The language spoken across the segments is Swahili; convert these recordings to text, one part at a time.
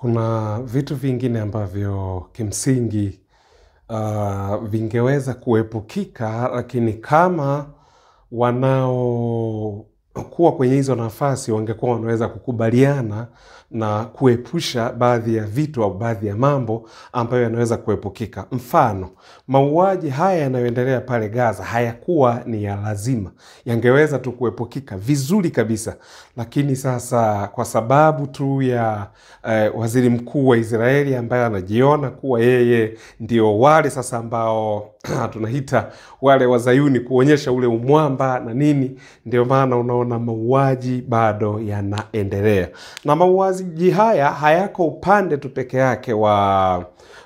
Kuna vitu vingine ambavyo kimsingi vingeweza kuepukika, lakini kama wanao kuwa kwenye hizo nafasi wangekuwa wanaweza kukubaliana na kuepusha baadhi ya vitu au baadhi ya mambo ambayo yanaweza kuepukika. Mfano, mauaji haya yanayoendelea pale Gaza hayakuwa ni ya lazima. Yangeweza tu kuepukika vizuri kabisa. Lakini sasa kwa sababu tu ya waziri mkuu wa Israeli ambaye anajiona kuwa yeye ndio wale sasa ambao tunahita wale wazayuni kuonyesha ule umwamba na nini, ndio maana unaona mauaji bado yanaendelea. Na mauaji haya hayako upande tu peke yake wa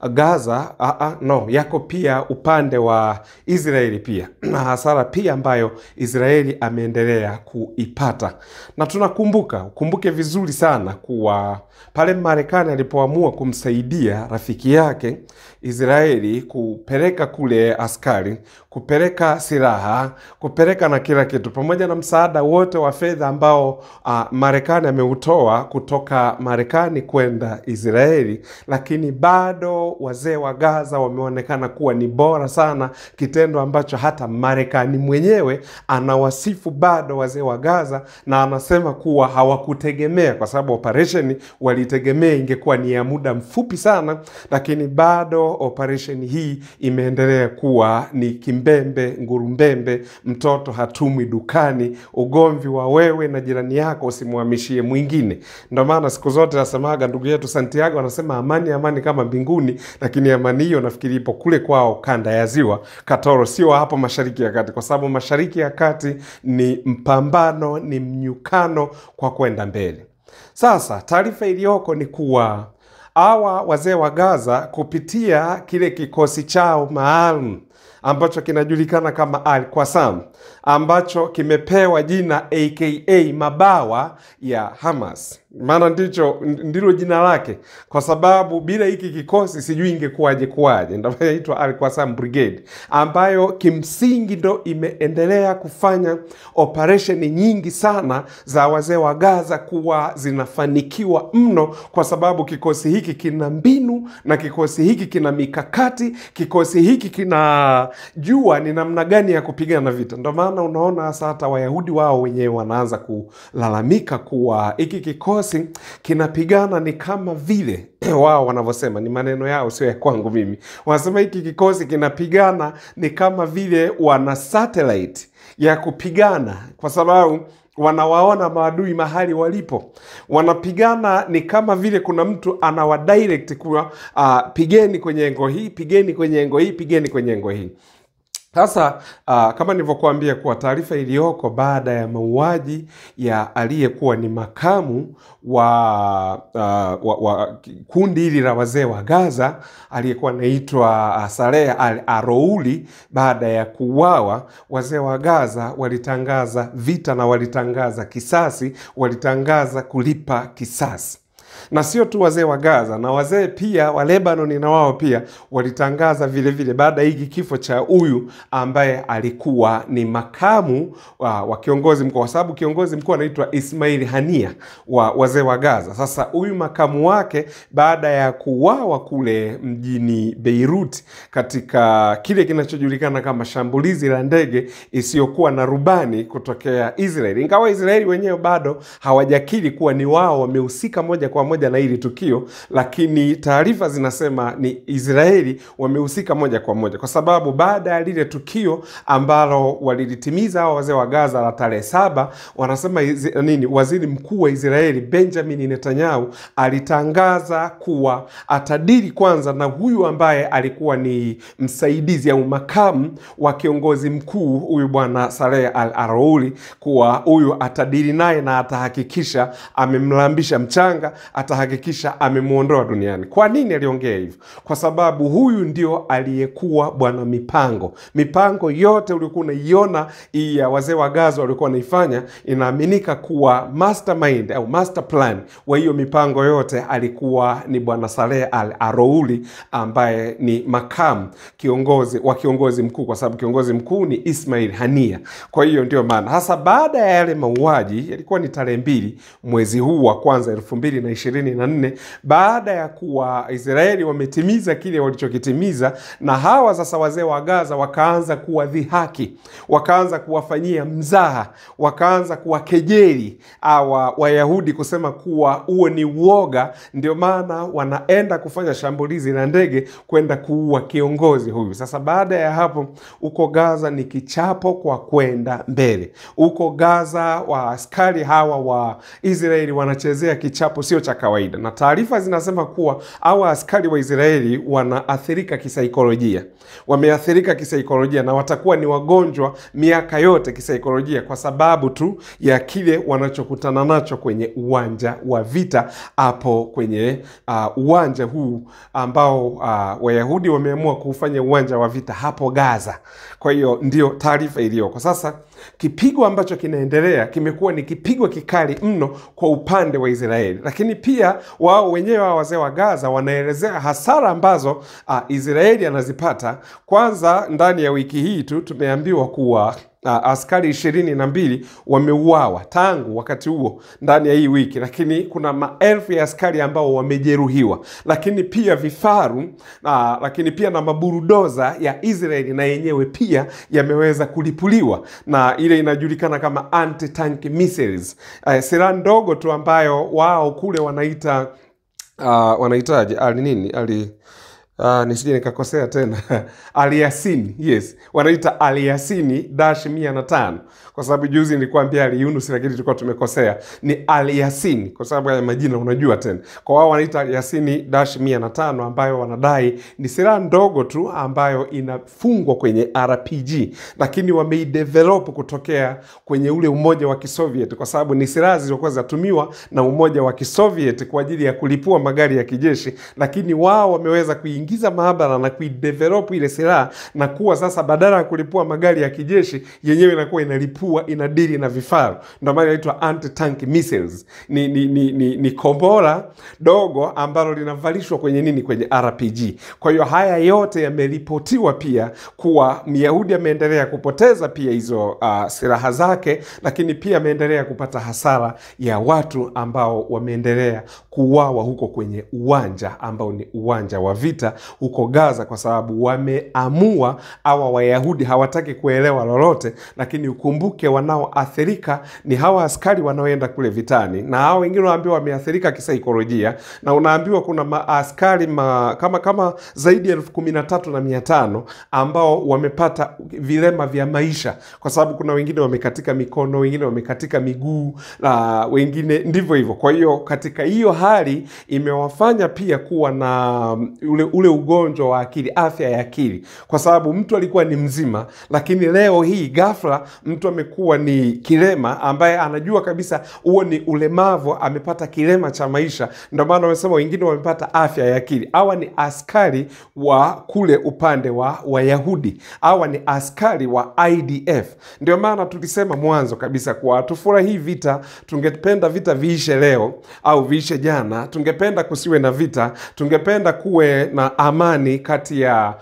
Gaza, yako pia upande wa Israeli pia. Na hasara pia ambayo Israeli ameendelea kuipata. Na kumbuke vizuri sana kuwa pale Marekani alipoamua kumsaidia rafiki yake Israeli kupeleka kule askari, kupeleka silaha, kupeleka na kila kitu, pamoja na msaada wote wa fedha ambao Marekani ameutoa kutoka Marekani kwenda Israeli, lakini bado wazee wa Gaza wameonekana kuwa ni bora sana, kitendo ambacho hata Marekani mwenyewe anawasifu bado wazee wa Gaza, na anasema kuwa hawakutegemea, kwa sababu operation walitegemea ingekuwa ni ya muda mfupi sana, lakini bado operation hii imeendelea kuwa ni kimbembe ngurumbembe, mtoto hatumwi dukani, ugomvi wa wewe na jirani yako usimhamishie mwingine. Ndio maana siku zote nasemaga, ndugu yetu Santiago anasema amani kama mbinguni, lakini amani hiyo nafikiri ipo kule kwao kanda ya ziwa Katoro, sio hapo Mashariki ya Kati, kwa sababu Mashariki ya Kati ni mpambano, ni mnyukano kwa kwenda mbele. Sasa taarifa iliyoko ni kuwa hawa wazee wa Gaza kupitia kile kikosi chao maalum ambacho kinajulikana kama Al-Qassam, ambacho kimepewa jina aka mabawa ya Hamas. Maana ndilo jina lake, kwa sababu bila hiki kikosi sijui ingekuwaje. Ndio inaitwa Al-Qassam Brigade, ambayo kimsingi ndo imeendelea kufanya operation nyingi sana za wazee wa Gaza kuwa zinafanikiwa mno, kwa sababu kikosi hiki kina mbinu, na kikosi hiki kina mikakati, kikosi hiki kinajua ni namna gani ya kupigana vita. Ndio maana unaona hasa hata Wayahudi wao wenyewe wanaanza kulalamika kuwa hiki kikosi kinapigana ni kama vile wao wanavyosema, ni maneno yao sio ya kwangu mimi. Wanasema hiki kikosi kinapigana ni kama vile wana satellite ya kupigana, kwa sababu wanawaona maadui mahali walipo. Wanapigana ni kama vile kuna mtu anawadirect kuwa pigeni kwenye engo hii, pigeni kwenye engo hii, pigeni kwenye engo hii. Sasa kama nilivyokuambia kuwa taarifa iliyoko baada ya mauaji ya aliyekuwa ni makamu wa kundi hili la wazee wa Gaza, aliyekuwa anaitwa Saleh al-Arouli, baada ya kuuawa, wazee wa Gaza walitangaza vita na walitangaza kisasi, walitangaza kulipa kisasi. Na sio tu wazee wa Gaza, na wazee pia wa Lebanon na wao pia walitangaza vile vile baada hiki kifo cha huyu ambaye alikuwa ni makamu wa kiongozi mkuu, kwa sababu kiongozi mkuu anaitwa Ismail Hania wa wazee wa Gaza. Sasa huyu makamu wake baada ya kuuawa kule mjini Beirut katika kile kinachojulikana kama shambulizi la ndege isiyokuwa na rubani kutokea Israeli, ingawa Israeli wenyewe bado hawajakiri kuwa ni wao wamehusika moja kwa moja na hili tukio, lakini taarifa zinasema ni Israeli wamehusika moja kwa moja, kwa sababu baada ya lile tukio ambalo walilitimiza hao wazee wa Gaza la tarehe 7, wanasema waziri mkuu wa Israeli Benjamin Netanyahu alitangaza kuwa atadili kwanza na huyu ambaye alikuwa ni msaidizi au makamu wa kiongozi mkuu, huyu bwana Saleh al-Arouli, kuwa huyu atadili naye na atahakikisha amemlambisha mchanga, atahakikisha amemuondoa duniani. Kwa nini aliongea hivyo? Kwa sababu huyu ndio aliyekuwa bwana mipango yote ulikuwa unaiona hii ya wazee wa Gaza walikuwa wanaifanya, inaaminika kuwa mastermind au master plan wa hiyo mipango yote alikuwa ni bwana Saleh al-Arouli, ambaye ni makamu kiongozi mkuu, kwa sababu kiongozi mkuu ni Ismail Hania. Kwa hiyo ndio maana hasa baada ya yale mauaji, yalikuwa ni tarehe 2 mwezi huu wa kwanza 2020, 24 baada ya kuwa Israeli wametimiza kile walichokitimiza, na hawa sasa wazee wa Gaza wakaanza kuwadhihaki, wakaanza kuwafanyia mzaha, wakaanza kuwakejeli Wayahudi, kusema kuwa huo ni uoga, ndio maana wanaenda kufanya shambulizi la ndege kwenda kuua kiongozi huyu. Sasa baada ya hapo, uko Gaza ni kichapo kwa kwenda mbele. Uko Gaza wa askari hawa wa Israeli wanachezea kichapo sio cha kawaida, na taarifa zinasema kuwa hawa askari wa Israeli wanaathirika kisaikolojia. Wameathirika kisaikolojia na watakuwa ni wagonjwa miaka yote kisaikolojia, kwa sababu tu ya kile wanachokutana nacho kwenye uwanja wa vita hapo kwenye uwanja huu ambao Wayahudi wameamua kufanya uwanja wa vita hapo Gaza. Kwa hiyo ndio taarifa iliyoko sasa. Kipigo ambacho kinaendelea kimekuwa ni kipigo kikali mno kwa upande wa Israeli, lakini pia wao wenyewe wazee wa Gaza wanaelezea hasara ambazo Israeli anazipata. Kwanza, ndani ya wiki hii tu tumeambiwa kuwa askari 22 wameuawa tangu wakati huo ndani ya hii wiki, lakini kuna maelfu ya askari ambao wamejeruhiwa, lakini pia vifaru lakini pia na maburudoza ya Israeli na yenyewe pia yameweza kulipuliwa, na ile inajulikana kama anti-tank missiles, silaha ndogo tu ambayo wao kule wanaita wanaitaje nisije nikakosea tena Aliasini, yes, wanaita Aliasini -105, kwa sababu juzi nilikwambia Yunus, lakini tulikuwa tumekosea, ni Aliasini kwa sababu ya majina unajua tena. Kwa wao wanaita Aliasini -105, ambayo wanadai ni silaha ndogo tu ambayo inafungwa kwenye RPG, lakini wameidevelop kutokea kwenye ule Umoja wa Kisoviet, kwa sababu ni silaha zilizokuwa zatumiwa na Umoja wa Kisoviet kwa ajili ya kulipua magari ya kijeshi, lakini wao wameweza kuingiza maabara na kuidevelop ile silaha, na kuwa sasa badala ya kulipua magari ya kijeshi yenyewe inakuwa inalipua, inadili na vifaru. Ndio maana inaitwa anti-tank missiles. Ni kombora dogo ambalo linavalishwa kwenye kwenye RPG. Kwa hiyo haya yote yameripotiwa pia kuwa Myahudi ameendelea kupoteza pia hizo silaha zake, lakini pia ameendelea kupata hasara ya watu ambao wameendelea kuuawa huko kwenye uwanja ambao ni uwanja wa vita huko Gaza, kwa sababu wameamua Wayahudi hawataki kuelewa lolote. Lakini ukumbuke wanaoathirika ni hawa askari wanaoenda kule vitani, na hao wengine wanaambiwa wameathirika kisaikolojia, na unaambiwa kuna maaskari kama zaidi ya 13,500 ambao wamepata vilema vya maisha, kwa sababu kuna wengine wamekatika mikono, wengine wamekatika miguu, wengine ndivyo hivyo. Kwa hiyo katika hiyo hali imewafanya pia kuwa na ule ugonjwa wa akili, afya ya akili, kwa sababu mtu alikuwa ni mzima, lakini leo hii ghafla mtu amekuwa ni kilema, ambaye anajua kabisa huo ni ulemavu, amepata kilema cha maisha. Ndio maana wamesema wengine wamepata afya ya akili. Hawa ni askari wa kule upande wa Wayahudi, hawa ni askari wa IDF. Ndio maana tulisema mwanzo kabisa kwa tufurahi vita, tungependa vita viishe leo au viishe jana, tungependa kusiwe na vita, tungependa kuwe na amani kati ya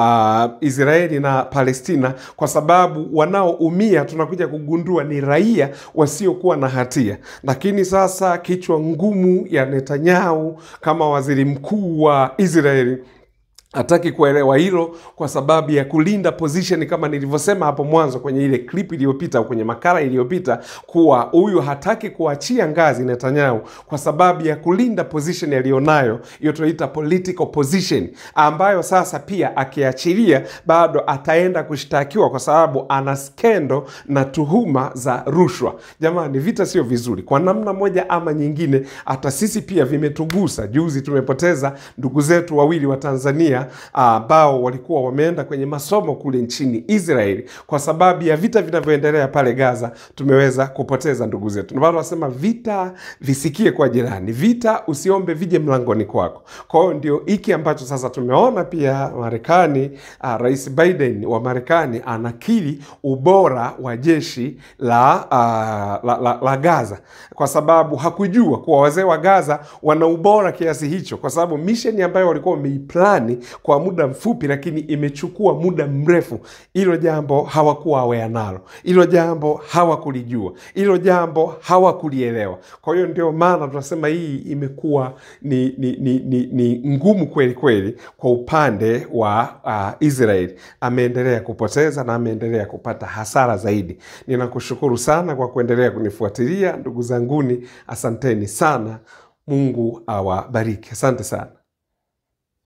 Israeli na Palestina, kwa sababu wanaoumia tunakuja kugundua ni raia wasiokuwa na hatia. Lakini sasa kichwa ngumu ya Netanyahu kama waziri mkuu wa Israeli hataki kuelewa hilo, kwa sababu ya kulinda position, kama nilivyosema hapo mwanzo kwenye ile clip iliyopita au kwenye makala iliyopita, kuwa huyu hataki kuachia ngazi Netanyahu kwa sababu ya kulinda position alionayo, hiyo tunaita political position, ambayo sasa pia akiachilia bado ataenda kushtakiwa kwa sababu ana skendo na tuhuma za rushwa. Jamani, vita sio vizuri kwa namna moja ama nyingine. Hata sisi pia vimetugusa. Juzi tumepoteza ndugu zetu wawili wa Tanzania ambao walikuwa wameenda kwenye masomo kule nchini Israeli. Kwa sababu ya vita vinavyoendelea pale Gaza, tumeweza kupoteza ndugu zetu. Ndio wasema vita visikie kwa jirani, vita usiombe vije mlangoni kwako. Kwa hiyo ndio hiki ambacho sasa tumeona pia Marekani, Rais Biden wa Marekani anakiri ubora wa jeshi la Gaza, kwa sababu hakujua kuwa wazee wa Gaza wana ubora kiasi hicho, kwa sababu mission ambayo walikuwa wameiplani kwa muda mfupi, lakini imechukua muda mrefu. Hilo jambo hawakuwa aware nalo, hilo jambo hawakulijua, hilo jambo hawakulielewa. Kwa hiyo ndio maana tunasema hii imekuwa ni ngumu kweli kweli kwa upande wa Israeli. Ameendelea kupoteza na ameendelea kupata hasara zaidi. Ninakushukuru sana kwa kuendelea kunifuatilia ndugu zanguni, asanteni sana. Mungu awabariki. Asante sana.